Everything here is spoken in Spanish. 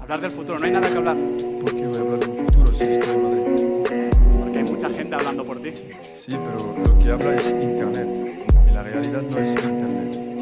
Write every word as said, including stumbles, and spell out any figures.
Hablar del futuro, no hay nada que hablar. ¿Por qué voy a hablar del futuro si estoy en Madrid? Porque hay mucha gente hablando por ti. Sí, pero lo que habla es Internet y la realidad no es Internet.